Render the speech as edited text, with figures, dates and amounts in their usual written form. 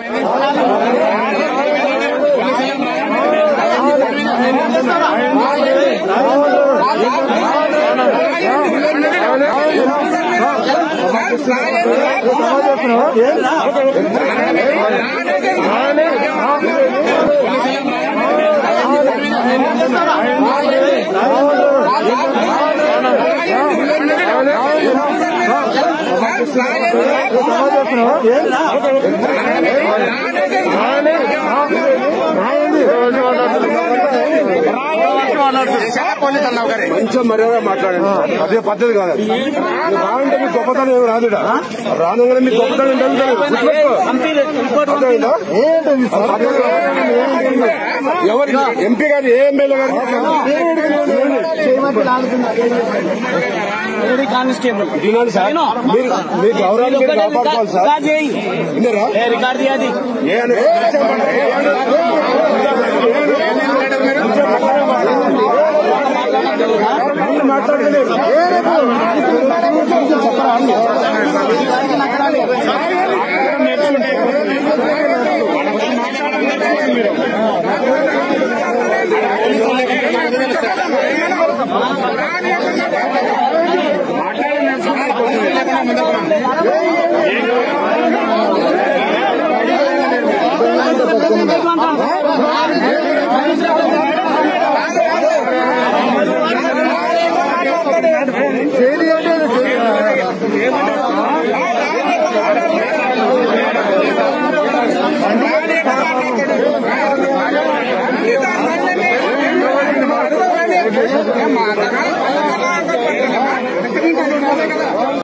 కొంచెం మర్యాద మాట్లాడండి. అదే పద్ధతి కాదు. రానంటే మీకు గొప్పతనం ఏమి రాదు. రానుగానే మీకు గొప్పతనం ఎవరు ఎంపీ గారు ఏ ఎమ్మెల్యే గారు కానిస్టేబుల్ మీ గౌరవాన్ని కాపాడుకోవాలి సార్. మాట్లాడలేదు.